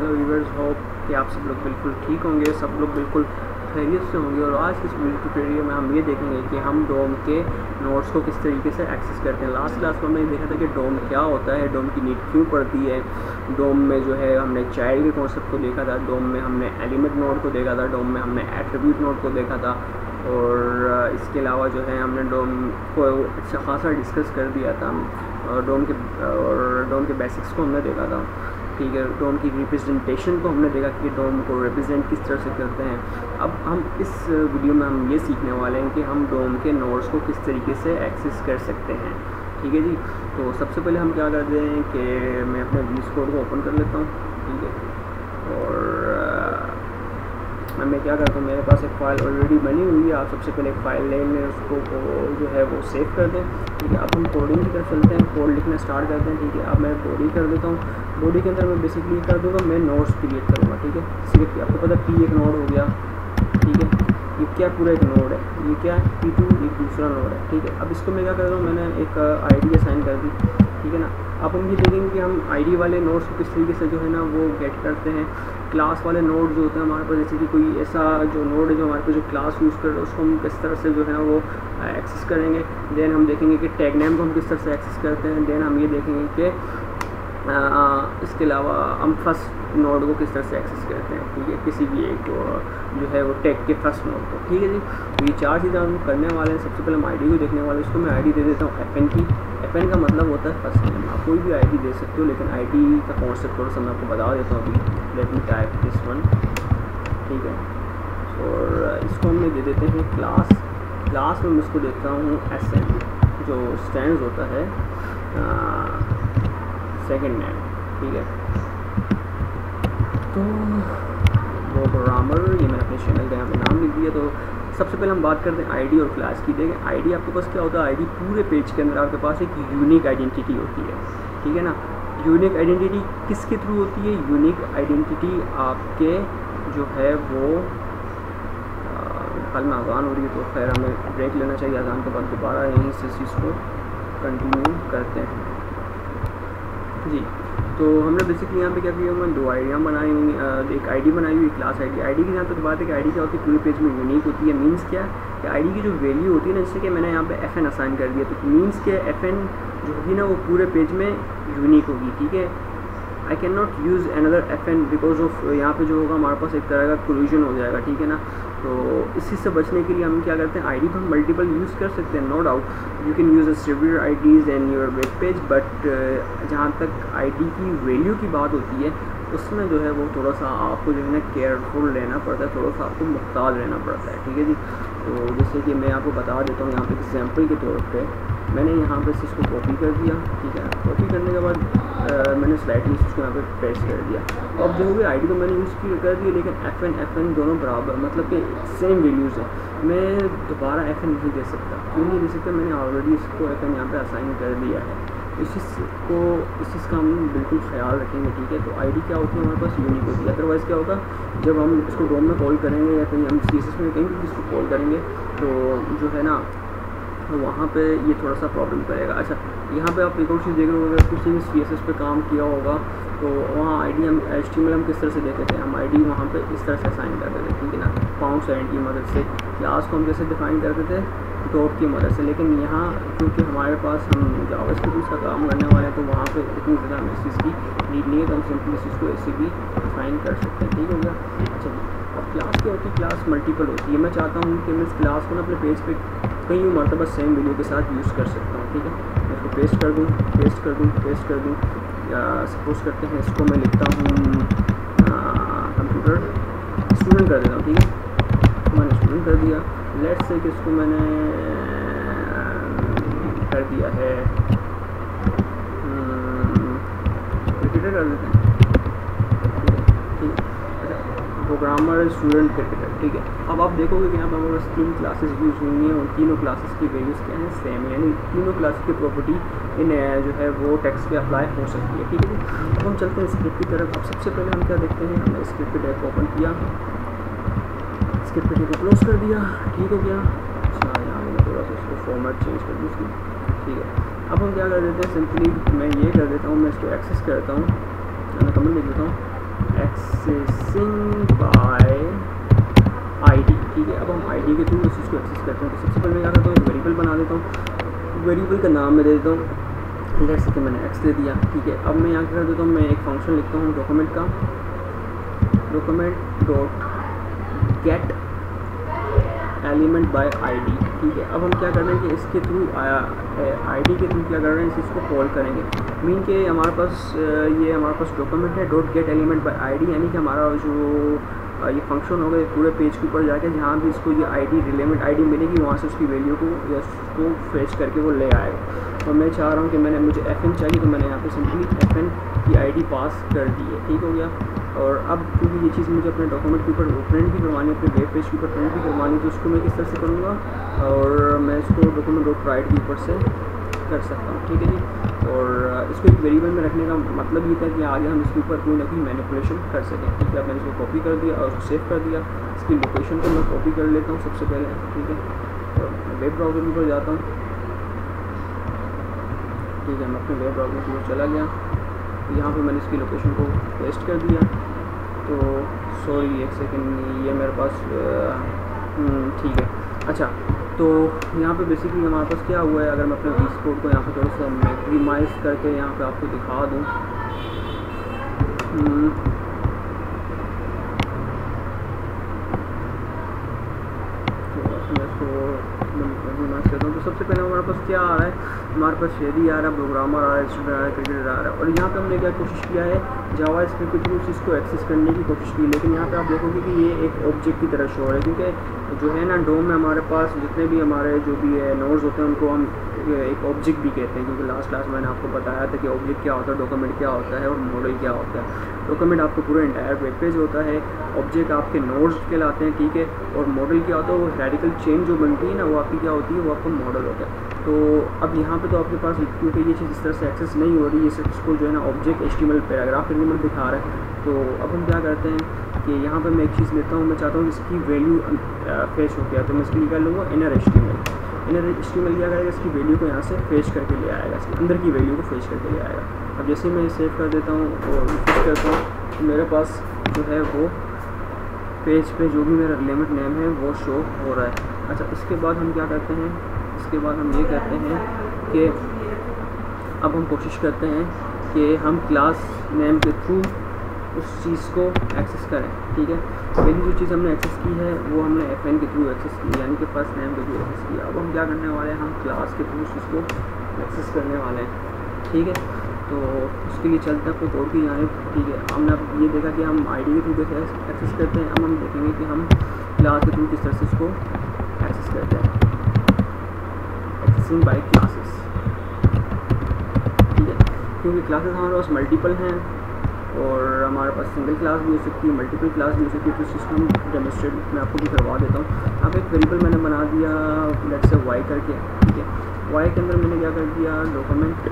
Hello viewers, hope कि आप सब लोग बिल्कुल ठीक होंगे, सब लोग बिल्कुल खैरियत से होंगे। और आज इस वीडियो ट्यूटोरियल में हम ये देखेंगे कि हम डोम के नोड्स को किस तरीके से एक्सेस करते हैं। लास्ट क्लास में हमने देखा था कि डोम क्या होता है, डोम की नीड क्यों पड़ती है। डोम में जो है हमने चाइल्ड के कॉन्सेप्ट को देखा था, डोम में हमने एलिमेंट नोड को देखा था, डोम में हमने एट्रीब्यूट नोड को देखा था, और इसके अलावा जो है हमने डोम को अच्छा खासा डिस्कस कर दिया था। और डोम के बेसिक्स को हमने देखा था, ठीक है। डोम की रिप्रेजेंटेशन को हमने देखा कि डोम को रिप्रेजेंट किस तरह से करते हैं। अब हम इस वीडियो में हम ये सीखने वाले हैं कि हम डोम के नोड्स को किस तरीके से एक्सेस कर सकते हैं, ठीक है जी। तो सबसे पहले हम क्या करते हैं कि मैं अपने VS कोड को ओपन कर लेता हूँ, ठीक है। और मैं क्या करता हूँ, मेरे पास एक फ़ाइल ऑलरेडी बनी हुई है। आप सबसे पहले एक फ़ाइल ले लें, उसको जो है वो सेव कर दें, ठीक है। अब हम कोडिंग की तरफ चलते हैं, कोड लिखना स्टार्ट करते हैं, ठीक है। अब मैं बॉडी कर देता हूँ, बॉडी के अंदर मैं बेसिकली कर दूँगा, मैं नोड्स क्रिएट करूँगा, ठीक है। सिर्फ आपको पता P एक नोड हो गया, ठीक है। ये क्या पूरा एक नोड है, ये क्या है P2 एक दूसरा नोड है, ठीक है। अब इसको मैं क्या कर रहा हूँ, मैंने एक ID असाइन कर दी, ठीक है ना। अब हम ये देखेंगे कि हम ID वाले नोड्स को किस तरीके से जो है ना वो गेट करते हैं। क्लास वाले नोड जो होते हैं हमारे पास, जैसे कि कोई ऐसा जो नोड है जो हमारे पास जो क्लास यूज़ कर रहे हैं उसको हम किस तरह से जो है ना वो एक्सेस करेंगे। देन हम देखेंगे कि टैग नेम को हम किस तरह से एक्सेस करते हैं। देन हम ये देखेंगे कि इसके अलावा हम फर्स्ट नोड को किस तरह से एक्सेस करते हैं, ठीक है, किसी भी एक जो है वो टैग के फर्स्ट नोड को, ठीक है जी। तो ये चार चीज़ें हम करने वाले हैं। सबसे पहले हम ID को देखने वाले हैं, इसको मैं ID दे देता हूँ FN की। FN का मतलब होता है फर्स्ट नेम। आप कोई भी ID दे सकते हो, लेकिन ID का कॉन्सेप्ट थोड़ा सा मैं आपको बता देता हूँ अभी। Let me type this one, ठीक है। और इसको हम दे देते हैं क्लास में मैं इसको देता हूँ SN, जो स्टैंड होता है सेकंड नेम, ठीक है। तो वो प्रोग्रामर, ये मैंने अपने चैनल का यहाँ पे नाम लिख दिया। तो सबसे पहले हम बात करते हैं ID और क्लास की। देखें ID आपके पास क्या होता है, ID पूरे पेज के अंदर आपके पास एक यूनिक आइडेंटिटी होती है, ठीक है ना। यूनिक आइडेंटिटी किसके थ्रू होती है, यूनिक आइडेंटिटी आपके जो है वो कल में अजान हो रही है, तो खैर हमें ब्रेक लेना चाहिए। अजान के बाद दोबारा यहीं से इस चीज़ को कंटिन्यू करते हैं जी। तो हमने बेसिकली यहाँ पे क्या किया, हमने दो आइडियाँ बनाई हुई, एक ID बनाई हुई, क्लास ID की जहाँ तक बात है कि ID क्या होती है, पूरे पेज में यूनिक होती है। मीन्स क्या है कि ID की जो वैल्यू होती है ना, जैसे कि मैंने यहाँ पे FN असाइन कर दिया, तो मीन्स के FN जो होगी ना वो पूरे पेज में यूनिक होगी, ठीक है। I can not use another FN because of यहाँ पे जो होगा हमारे पास एक तरह का कोलिजन हो जाएगा, ठीक है ना। तो इसी से बचने के लिए हम क्या करते हैं, ID को हम मल्टीपल यूज़ कर सकते हैं, no doubt. You can use several IDs and your web page, but जहाँ तक ID की वैल्यू की बात होती है उसमें जो है वो थोड़ा सा आपको जो है ना केयरफुल रहना पड़ता है, थोड़ा सा आपको मुख्तार रहना पड़ता है, ठीक है जी। तो जैसे कि मैं आपको बता देता हूँ यहाँ पे एग्जाम्पल के तौर पे मैंने यहाँ पे इसको कॉपी कर दिया, ठीक है। कॉपी करने के बाद मैंने स्लाइडली इसको यहाँ पे पेस्ट कर दिया। अब जो भी ID तो मैंने यूज़ कर दिया, लेकिन FN दोनों बराबर, मतलब कि सेम वैल्यूज़ है। मैं दोबारा FN नहीं दे सकता, क्यों नहीं दे सकता, मैंने ऑलरेडी इसको FN यहाँ पे असाइन कर दिया है। इस चीज़ का हम बिल्कुल ख्याल रखेंगे, ठीक है। तो ID क्या होती है हमारे पास, यूनिक होती है। अदरवाइज़ क्या होगा, जब हम इसको डोम में कॉल करेंगे या कहीं हम CSS में कहीं भी इसको कॉल करेंगे तो जो है ना तो वहाँ पे ये थोड़ा सा प्रॉब्लम करेगा। अच्छा, यहाँ पे आप एक और चीज़ देख रहे हो, अगर किसी ने CSS पे काम किया होगा तो वहाँ ID हम HTML हम किस तरह से देते थे, हम ID वहाँ पे इस तरह से असाइन करते थे, ठीक है ना, £7 की मदद से। क्लास को हम कैसे डिफाइन करते थे, डॉट की मदद से। लेकिन यहाँ क्योंकि हमारे पास हम जावास्क्रिप्ट का काम करने वाले हैं तो वहाँ पे इतनी ज़्यादा हमें इस चीज़ की नीड नहीं है, तो हम सिंपली इस चीज़ को ऐसे भी डिफाइन कर सकते हैं, ठीक हो गया। अच्छा, अब क्लास क्या होती है, क्लास मल्टीपल होती है। मैं चाहता हूँ कि मैं इस क्लास को ना अपने पेज पे कई मरतबा सेम वैल्यू के साथ यूज़ कर सकता हूँ, ठीक है। मैं इसको पेस्ट कर दूँ। या सपोज करते हैं इसको मैं लिखता हूँ कंप्यूटर स्टूडेंट कर देता हूँ, ठीक है। तो मैंने स्टूडेंट कर दिया। लेट्स से कि इसको मैंने कर दिया है क्रिकेटर कर देते हैं, ठीक है। अच्छा, प्रोग्रामर स्टूडेंट क्रिकेटर, ठीक है। अब आप देखोगे कि यहाँ पर हमारे पास 3 क्लासेस यूज़ हुई हैं और तीनों क्लासेस की वैल्यूज़ क्या हैं, सेम है, यानी तीनों क्लासेस की प्रॉपर्टी इन जो है वो टेक्स्ट पे अप्लाई हो सकती है, ठीक है। अब हम चलते हैं स्क्रिप्ट की तरफ। अब सबसे पहले हम क्या देखते हैं, हमने स्क्रिप्ट टैग को ओपन किया, स्क्रिप्ट टैग को क्लोज कर दिया, ठीक हो गया। अच्छा, यहाँ मैंने थोड़ा सा इसको फॉर्मेट चेंज कर दूँ इसकी, ठीक है। अब हम क्या कर देते हैं, सिंपली मैं ये कर देता हूँ, मैं इसको एक्सेस करता हूँ, मैं कमेंट लिख देता हूँ एक्सेसिंग बाय आईडी, ठीक है। अब हम आईडी के थ्रू इस चीज़ को एक्सेस करते हैं। तो सबसे पहले मैं क्या करता हूँ, एक वेरिएबल बना देता हूँ। वेरिएबल का नाम मैं दे देता हूँ, लेट्स से कि मैंने एक्स दे दिया, ठीक है। अब मैं यहाँ क्या कर देता हूँ, मैं एक फंक्शन लिखता हूँ डॉक्यूमेंट का, document dot get element by ID, ठीक है। अब हम क्या कर रहे हैं कि इसके थ्रू आईडी के थ्रू क्या कर रहे हैं, इस चीज़ को कॉल करेंगे। मीन के हमारे पास ये हमारे पास डॉक्यूमेंट है dot get element by ID, यानी कि हमारा जो ये फंक्शन होगा पूरे पेज के ऊपर जाके जहाँ भी इसको ये आईडी रिलेवेंट आईडी मिलेगी वहाँ से उसकी वैल्यू को या उसको फेच करके वो ले आएगा। और मैं चाह रहा हूँ कि मुझे FN चाहिए, तो मैंने यहाँ पे सिंपली FN की आईडी पास कर दी है, ठीक हो गया। और अब क्योंकि ये चीज़ मुझे अपने डॉक्यूमेंट के ऊपर प्रिंट भी करवानी है, अपने वेब पेज के ऊपर प्रिंट भी करवानी है, तो उसको मैं किस तरह से करूँगा, और मैं इसको डॉक्यूमेंट डॉट राइट के ऊपर से कर सकता हूँ, ठीक है जी। और इसको एक वेरिएबल में रखने का मतलब ये था कि आगे हम इसके ऊपर कोई ना कोई मैनिपुलेशन कर सकें, ठीक है। अब मैंने इसको कॉपी कर दिया और उसको सेव कर दिया। इसकी लोकेशन को मैं कॉपी कर लेता हूँ सबसे पहले, ठीक है। और वेब ब्राउज़र के ऊपर जाता हूँ, ठीक है। मैं अपने वेब ब्राउज़र की ओर चला गया, तो यहाँ पे मैंने इसकी लोकेशन को पेस्ट कर दिया। तो सॉरी एक सेकेंड, ये मेरे पास ठीक है। अच्छा, तो यहाँ पे बेसिकली हमारे पास क्या हुआ है, अगर मैं अपने वीस कोड को यहाँ पे थोड़ा सा मैक्सिमाइज करके यहाँ पे आपको दिखा दूँ, तो सबसे पहले हमारे पास क्या आ रहा है, हमारे पास शेडी आ रहा है, प्रोग्रामर आ रहा है, स्टूडेंट आ रहा है, क्रिकेटर आ रहा है। और यहाँ पे हमने क्या कोशिश किया है, जावा स्क्रिप्ट के थ्रू चीज़ को एक्सेस करने की कोशिश की, लेकिन यहाँ पे आप देखोगे कि ये एक ऑब्जेक्ट की तरह शो है, क्योंकि जो है ना डोम में हमारे पास जितने भी हमारे जो भी है नोड्स होते हैं उनको हम एक ऑब्जेक्ट भी कहते हैं, क्योंकि लास्ट क्लास मैंने आपको बताया था कि ऑब्जेक्ट क्या होता है, डॉक्यूमेंट क्या होता है और मॉडल क्या होता है। डॉक्यूमेंट आपको पूरा इंटायर वेब पेज होता है, ऑब्जेक्ट आपके नोड्स कहलाते हैं, ठीक है। और मॉडल क्या होता है, वो रेडिकल चेन जो बनती है ना, वो आपकी क्या होती है, वो आपका मॉडल होता है। तो अब यहाँ पे तो आपके पास क्योंकि ये चीज़ इस तरह से एक्सेस नहीं हो रही है, इसको जो है ना ऑब्जेक्ट HTML पैराग्राफ एलिमेंट दिखा रहा है। तो अब हम क्या करते हैं कि यहाँ पे मैं एक चीज़ लेता हूँ, मैं चाहता हूँ कि इसकी वैल्यू फेच हो गया, तो मैं इसकी निकाल लूँगा इनर HTML क्या करेगा, इसकी वैल्यू को यहाँ से फेच करके ले आएगा, इसके अंदर की वैल्यू को फेच करके ले आएगा। अब जैसे मैं सेव कर देता हूँ और रिफ्रेश करता हूँ, तो मेरे पास जो है वो पेज पे जो भी मेरा रिलेवेंट नेम है वो शो हो रहा है। अच्छा, इसके बाद हम क्या करते हैं, इसके बाद हम ये कहते हैं कि अब हम कोशिश करते हैं कि हम क्लास नेम के थ्रू उस चीज़ को एक्सेस करें, ठीक है। पहली जो चीज़ हमने एक्सेस की है वो हमने FN के थ्रू एक्सेस की, यानी कि फर्स्ट नेम के थ्रू एक्सेस किया। अब हम क्या करने वाले हैं, हम क्लास के थ्रू चीज़ को एक्सेस करने वाले हैं, ठीक है। तो उसके लिए चलते हैं अपने कोड की जानिब, ठीक है। हमने अब ये देखा कि हम आईडी के थ्रू कैसे एक्सेस करते हैं। अब हम देखेंगे कि हम क्लास के थ्रू किस तरह से इसको एक्सेस करते हैं, एक्सेसिंग बाय क्लासेस, ठीक है। क्योंकि क्लासेस हमारे पास मल्टीपल हैं और हमारे पास सिंगल क्लास भी हो सकती है, मल्टीपल क्लास भी हो सकती है, तो सिस्टम डेमोस्ट्रेट मैं आपको भी करवा देता हूँ। यहाँ पे एक वेरिएबल मैंने बना दिया लेट्स से y करके, ठीक है। y के अंदर मैंने क्या कर दिया, document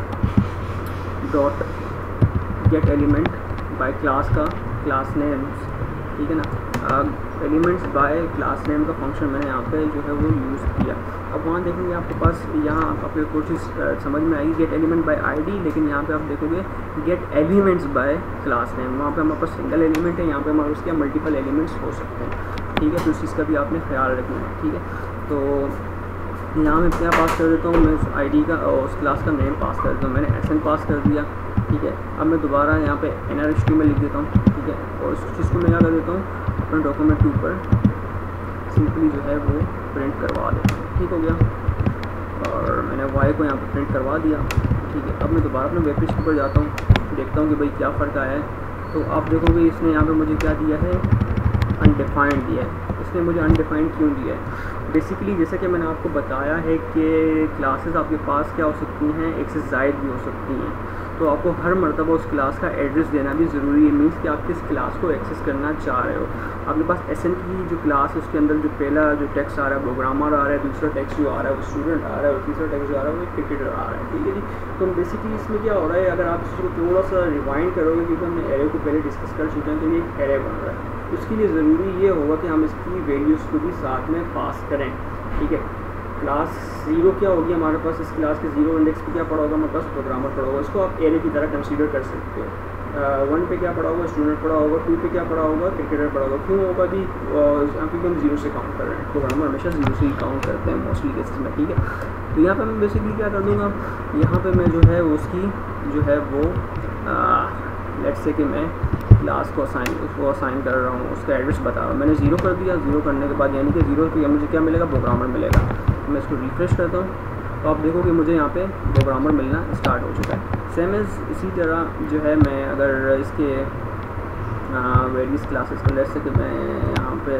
dot get element by class का क्लास नेम्स, ठीक है ना। एलिमेंट्स बाय क्लास नेम का फंक्शन मैंने यहाँ पे जो है वो यूज़ किया। अब वहाँ देखेंगे आपके पास यहाँ आपको कोई चीज़ समझ में आएगी, गेट एलिमेंट बाय आईडी, लेकिन यहाँ पे आप देखोगे get elements by class name. वहाँ पे हमारे पास सिंगल एलिमेंट है, यहाँ पे हमारे उसके मल्टीपल एलिमेंट्स हो सकते हैं, ठीक है। तो इस चीज़ का भी आपने ख्याल रखना है, ठीक है। तो यहाँ मैं क्या पास कर देता हूँ, मैं उस आईडी का और उस क्लास का नेम पास कर देता हूँ, मैंने SN पास कर दिया, ठीक है। अब मैं दोबारा यहाँ पे इनर HTML लिख देता हूँ, ठीक है। और इस चीज़ को मैं क्या कर देता हूँ, अपने डॉक्यूमेंट के ऊपर सिंपली जो है वो प्रिंट करवा देता हूँ, ठीक हो गया। और मैंने y को यहाँ पर प्रिंट करवा दिया, ठीक है। अब मैं दोबारा अपने वेब पेज के ऊपर जाता हूँ, देखता हूँ कि भाई क्या फ़र्क आया है। तो आप देखोगे इसने यहाँ पे मुझे क्या दिया है, अनडिफाइंड दिया है। इसने मुझे अनडिफाइंड क्यों दिया है, बेसिकली जैसे कि मैंने आपको बताया है कि क्लासेस आपके पास क्या हो सकती हैं, एक से ज़ायद भी हो सकती हैं। तो आपको हर मरतबा उस क्लास का एड्रेस देना भी ज़रूरी है, मीन्स कि आप किस क्लास को एक्सेस करना चाह रहे हो। आपके पास SN की जो क्लास है उसके अंदर जो पहला जो टेक्स्ट आ रहा है प्रोग्रामर आ रहा है, दूसरा टेक्स्ट जो आ रहा है वो स्टूडेंट आ रहा है, और तीसरा टेक्स्ट जो आ रहा है वो क्रिकेटर आ रहा है, ठीक है जी। तो बेसिकली इसमें क्या हो रहा है, अगर आप इसको थोड़ा सा रिवाइंड करोगे, क्योंकि हमने एरे को पहले डिस्कस कर चुके हैं, तो ये एक एरे बन रहा है। उसके लिए ज़रूरी ये होगा कि हम इसकी वैल्यूज़ को भी साथ में पास करें, ठीक है। क्लास 0 क्या होगी हमारे पास, इस क्लास के 0 इंडेक्स पे क्या पड़ा होगा हमारे पास, प्रोग्रामर पड़ा होगा। इसको आप एरे की तरह कंसीडर कर सकते हो, 1 पे क्या पड़ा होगा, स्टूडेंट पड़ा होगा, 2 पे क्या पड़ा होगा, क्रिकेटर पड़ा होगा। क्यों होगा भी, क्योंकि हम 0 से काउंट कर रहे हैं, प्रोग्रामर हमेशा 0 से ही काउंट करते हैं मोस्टली केसेस में, ठीक है। तो यहाँ पे मैं बेसिकली क्या कर दूँगा, यहाँ पे मैं जो है उसकी जो है वो लेट्स से कि मैं क्लास को असाइन कर रहा हूँ, उसका एड्रेस बता रहा हूँ। मैंने 0 कर दिया, 0 करने के बाद यानी कि 0 पे मुझे क्या मिलेगा, प्रोग्रामर मिलेगा। मैं इसको रिफ्रेश करता हूँ तो आप देखोगे मुझे यहाँ पे प्रोग्रामर मिलना स्टार्ट हो चुका है। सेम एज़ इसी तरह जो है मैं अगर इसके वेरियस क्लासेस का लेट्स से कि मैं यहाँ पे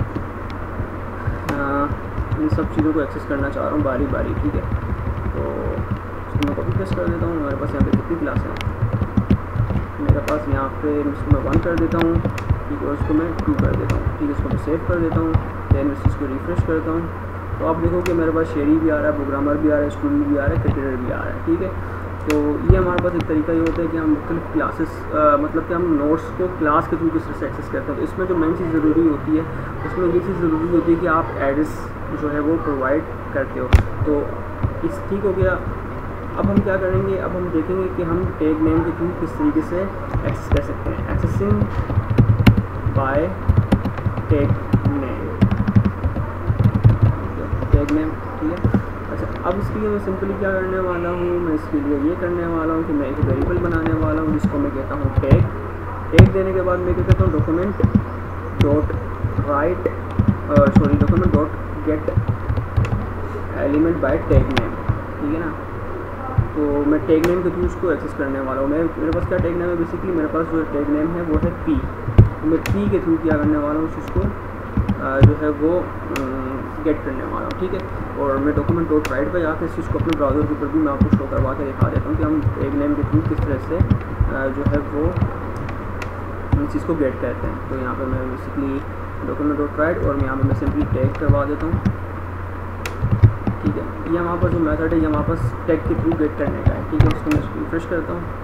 इन सब चीज़ों को एक्सेस करना चाह रहा हूँ बारी बारी, ठीक है। तो इसको मैं कॉपी पेस्ट कर देता हूँ। मेरे पास यहाँ पे कितनी क्लास है, मेरे पास यहाँ पे इसको मैं 1 कर देता हूँ, ठीक है, और इसको मैं 2 कर देता हूँ, ठीक है। इसको मैं सेव कर देता हूँ, दैन इसको रिफ्रेश करता हूँ तो आप देखो कि मेरे पास शेरी भी आ रहा है, प्रोग्रामर भी आ रहा है, स्टूडेंट भी आ रहा है, क्रिकेटर भी आ रहा है, ठीक है। तो ये हमारे पास एक तरीका ये होता है कि हम मुख्तलिफ क्लासेस मतलब कि हम नोट्स को क्लास के थ्रू किस तरह से एक्सेस करते हैं। तो इसमें जो मेन चीज़ ज़रूरी होती है उसमें ये चीज़ ज़रूरी होती है कि आप एड्रेस जो है वो प्रोवाइड करते हो। तो इस ठीक हो गया। अब हम क्या करेंगे, अब हम देखेंगे कि हम टैग नेम के थ्रू किस तरीके से एक्सेस कर सकते हैं। एक्सेसिंग बाय टैग नेम, ठीक है। अच्छा, अब इसके लिए मैं सिंपली क्या करने वाला हूँ, मैं इसके लिए ये करने वाला हूँ कि मैं एक वेरिएबल बनाने वाला हूँ जिसको मैं कहता हूँ टैग देने के बाद मैं क्या कहता हूँ document dot get element by tag name, ठीक है ना। तो मैं टैग नेम के थ्रू उसको एक्सेस करने वाला हूँ। मेरे पास क्या टैग नेम है, बेसिकली मेरे पास जो टैग नेम है वो है पी। तो मैं पी के थ्रू क्या करने वाला हूँ, उसको जो है वो गेट करने वाला हूँ, ठीक है। और मैं डॉक्यूमेंट डॉट राइट पर जाकर इस चीज़ को अपने ब्राउज़र के ऊपर भी मैं आपको शो करवा के दिखा देता हूँ कि हम टैग नेम के थ्रू किस तरह से जो है वो इस चीज़ को गेट करते हैं। तो यहाँ पे मैं बेसिकली डॉक्यूमेंट डॉट राइट और यहाँ पे मैं सिंपली टैग करवा देता हूँ, ठीक है। ये हमारे पास जो मेथड है ये हमारे पास टैग के थ्रू गेट करने का है, ठीक है। उसको मैं रिफ्रेश करता हूँ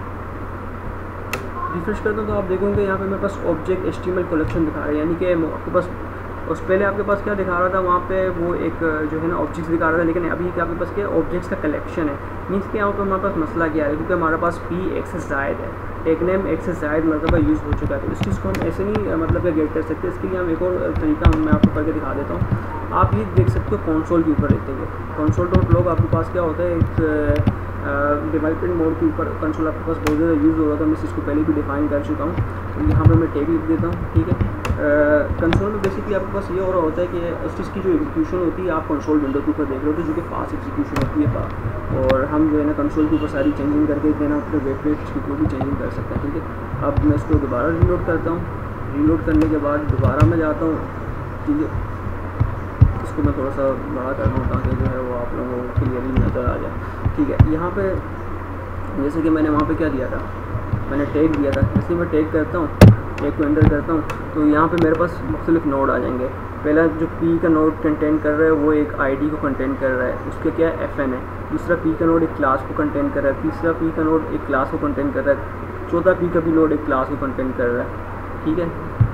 तो आप देखोगे यहाँ पे मेरे पास ऑब्जेक्ट HTML कलेक्शन दिखा रहा है, यानी कि आपके पास उस पहले आपके पास क्या दिखा रहा था, वहाँ पे वो एक जो है ना ऑब्जेक्ट्स दिखा रहा था, लेकिन अभी क्या आपके पास क्या ऑब्जेक्ट्स का कलेक्शन है। मीन्स कि यहाँ पर हमारे पास मसला क्या है, क्योंकि हमारे पास P एक से ज़ायद है, टैग नेम एक से ज़ायद मरतबा यूज़ हो चुका है। तो इस चीज़ को हम ऐसे नहीं मतलब गेट कर सकते। इसके लिए हम एक और तरीका मैं आपको करके दिखा देता हूँ। आप ये देख सकते हो कंसोल के ऊपर रहते हुए, console.log आपके पास क्या होता है, एक डेवलपमेंट मोड के ऊपर कंसोल आपके पास बहुत ज़्यादा यूज़ हो रहा था। मैं इसको पहले भी डिफाइन कर चुका हूँ। तो यहाँ पे मैं टैग लिख देता हूँ, ठीक है। कंसोल में बेसिकली आपके पास ये हो रहा होता है कि उस चीज़ की जो एग्जीक्यूशन होती है आप कंसोल विंडो के ऊपर देख रहे हो, जो कि फास्ट एग्जीक्यूशन होती है। और हम जो है ना कंसोल के ऊपर सारी चेंजिंग करके देना अपने वेब पेज के ऊपर भी चेंजिंग कर सकते हैं, ठीक है। अब मैं इसको दोबारा रीलोड करता हूँ। रीलोड करने के बाद दोबारा मैं जाता हूँ, ठीक है। इसको मैं थोड़ा सा बड़ा कर दूँ ताकि जो है वो आप लोगों को क्लियरली नज़र आ जाए, ठीक है। यहाँ पे जैसे कि मैंने वहाँ पे क्या दिया था, मैंने टैग दिया था। जैसे मैं टैग करता हूँ, टैग को एंटर करता हूँ, तो यहाँ पे मेरे पास मुख्तलिफ नोड आ जाएंगे। पहला जो P का नोड कंटेन कर रहा है वो एक ID को कंटेन कर रहा है, उसके क्या है FN है। दूसरा P का नोड एक क्लास को कंटेन कर रहा है। तीसरा P का नोड एक क्लास को कंटेन कर रहा है। चौथा P का भी नोड एक क्लास को कंटेन कर रहा है, ठीक है,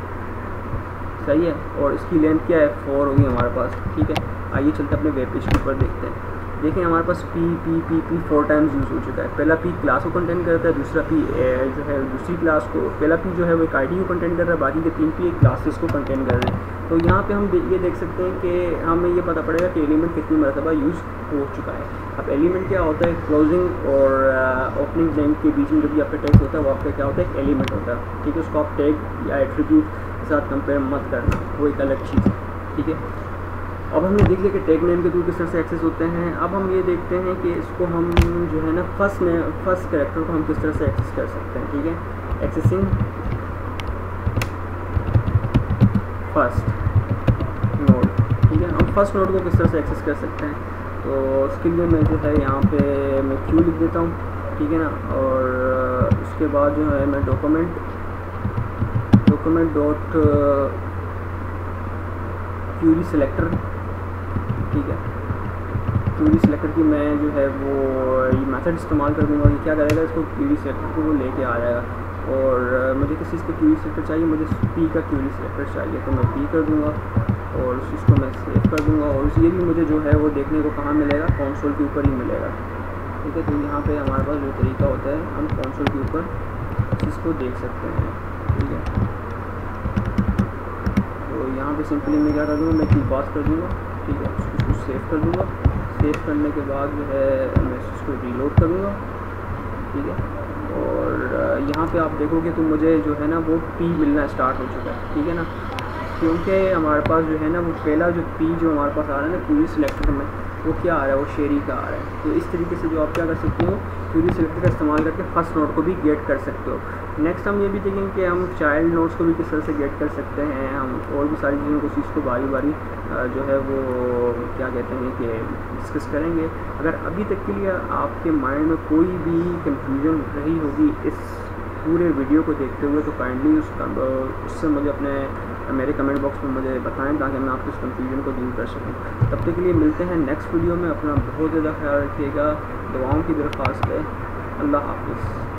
सही है। और इसकी लेंथ क्या है, 4 होगी हमारे पास, ठीक है। आइए चलते अपने वेब पेज के ऊपर देखते हैं। देखें हमारे पास P 4 टाइम्स यूज़ हो चुका है। पहला P क्लास को कंटेंट करता है, दूसरा P जो है दूसरी क्लास को, पहला P जो है वो एक ID को कंटेंट कर रहा है, बाकी के 3 P एक क्लासेस को कंटेंट कर रहे हैं। तो यहाँ पे हम ये देख सकते हैं कि हमें ये पता पड़ेगा कि एलिमेंट कितनी मरतबा यूज़ हो चुका है। अब एलिमेंट क्या होता है, क्लोजिंग और ओपनिंग ब्लैंक के बीच में जो भी आपका टेक्स्ट होता है वो आपका क्या होता है, एक एलिमेंट होता है, ठीक है। उसको आप टैग या एट्रीब्यूट के साथ कंपेयर मत करना, वो एक अलग चीज़ है, ठीक है। अब हमने देख लिया कि टैग नेम के थ्रू किस तरह से एक्सेस होते हैं। अब हम ये देखते हैं कि इसको हम जो है ना फर्स्ट कैरेक्टर को हम किस तरह से एक्सेस कर सकते हैं, ठीक है। एक्सेसिंग फर्स्ट नोड, ठीक है। हम फर्स्ट नोड को किस तरह से एक्सेस कर सकते हैं, तो उसके लिए मैं जो है यहाँ पे मैं Q लिख देता हूँ, ठीक है ना। और उसके बाद जो है मैं डॉक्यूमेंट डॉट क्यूरी सेलेक्टर, ठीक है। क्यूरी सेलेक्टर की मैं जो है वो ये मेथड इस्तेमाल कर दूँगा। ये क्या करेगा, इसको क्यूरी सेलेक्टर को वो लेके आ जाएगा। और मुझे किस चीज़ का क्यूरी सेलेक्टर चाहिए, मुझे P का क्यूरी सेलेक्टर चाहिए, तो मैं P कर दूँगा और उस चीज़ को मैं सेव कर दूँगा। और ये भी मुझे जो है वो देखने को कहाँ मिलेगा, कंसोल के ऊपर ही मिलेगा, ठीक है। तो यहाँ पे हमारे पास जो तरीका होता है, हम कंसोल के ऊपर आप इसको देख सकते हैं, ठीक है। तो यहाँ पे सिंपली मैं क्या कर दूँगा, मैं की पास कर दूँगा, ठीक है। उसको सेव कर दूँगा। सेव करने के बाद जो है मैं इसको रीलोड करूँगा, ठीक है। और यहाँ पे आप देखोगे तो मुझे जो है ना वो पी मिलना स्टार्ट हो चुका है, ठीक है ना, क्योंकि हमारे पास जो है ना वो पहला जो पी जो हमारे पास आ रहा है ना क्यूरी सिलेक्टर में, वो क्या आ रहा है, वो शेरी का आ रहा है। तो इस तरीके से जो आप क्या कर सकते हो, क्यूरी सिलेक्टर का इस्तेमाल करके फर्स्ट नोड को भी गेट कर सकते हो। नेक्स्ट हम ये भी देखेंगे कि हम चाइल्ड नोड्स को भी किस तरह से गेट कर सकते हैं, हम और भी सारी चीज़ों को चीज़ को बारी बारी जो है वो क्या कहते हैं कि डिस्कस करेंगे। अगर अभी तक के लिए आपके माइंड में कोई भी कंफ्यूजन रही होगी इस पूरे वीडियो को देखते हुए, तो काइंडली उससे मुझे मेरे कमेंट बॉक्स में मुझे बताएं, ताकि मैं आपको इस कंफ्यूजन को दूर कर सकूं। तब तक के लिए मिलते हैं नेक्स्ट वीडियो में। अपना बहुत ज़्यादा ख्याल रखिएगा, दुआओं की दरख्वास्त है। अल्लाह हाफ़िज़।